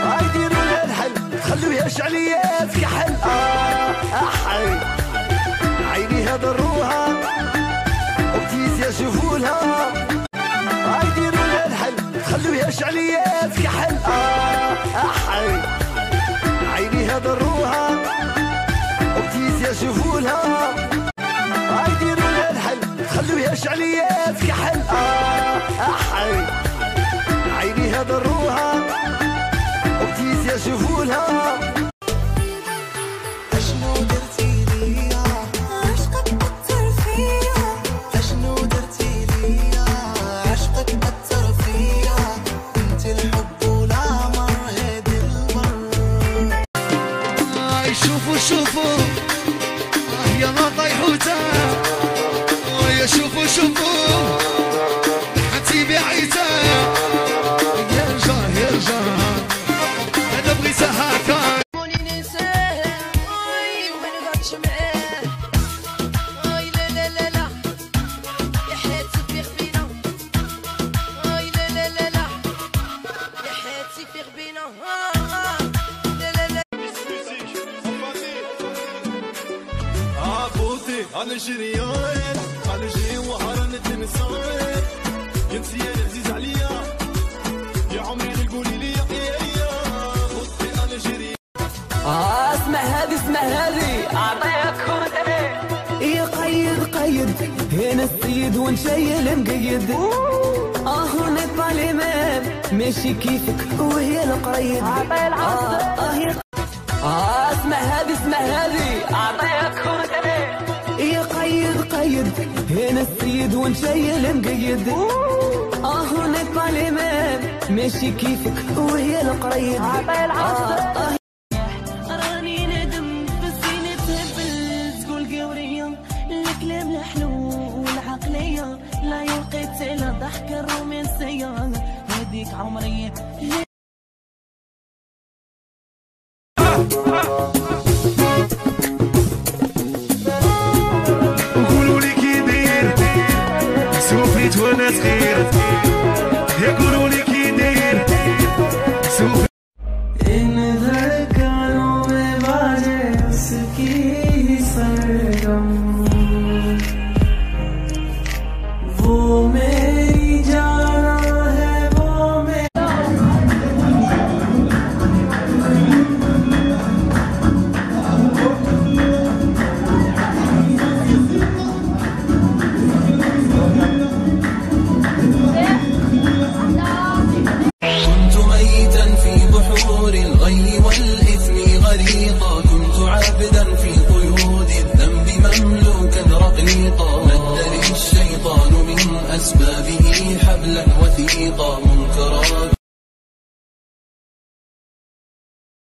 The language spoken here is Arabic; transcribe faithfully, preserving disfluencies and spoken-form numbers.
هاي ديروا لها الحل خلوها شعليات كحل. اه احي عينيها ضروها وبتيزيا شوفولها. هاي ديروا لها الحل خلوها شعليات كحل. اه احي عينيها ضروها وبتيزيا شوفولها. هاي ديروا لها الحل خلوها شعليات كحل. اه احي عينيها ضروها وبتيزيا شوفولها. اشنو درتي ليا عشقك أثر فيا، اشنو درتي ليا عشقك أثر فيا، انت الحب والعمر هادي البر. آه شوفوا شوفوا آه يا ما طيحوتا، آه يا شوفوا شوفوا حتي بعيتا. يرجع يرجع انا بغيتها هكا. انا شريان انا جاي وهران التنسان انت يا عزيز عليا يا عمري قولي لي يا يا خطي انا شريان. اه اسمع هذه اسمع هذه اعطيك خذني يا قيد قيد هنا السيد ونشيل مقيد. اه هنا الطالمان ماشي كيفك وهي القريد. اه اه يا اه اسمع هذه اسمع هذه اعطيك خذني يا قيد قيد هنا السيد ونشيل مقيد. اه هنا الطالمان ماشي كيفك وهي القريد. اه اه راني ندم بزينة تهبل تقول قورية الكلام الحلو والعقلية لا يلقيت إلا ضحك الرومانسية هذيك عمري. قولوا لي كي داير سوفيت وانا صغير يا قولوا لي كي داير سوفيت. इन धड़कनों में बाजे उसकी सरगम, वो मेरी जाना है वो मेरा। كنت ميتا في بحور الغي والإثم غريقا، كنت عابدا في قيود الذنب مملوكا رقيقا، مد لي الشيطان من أسبابه حبلا وثيقا منكرا.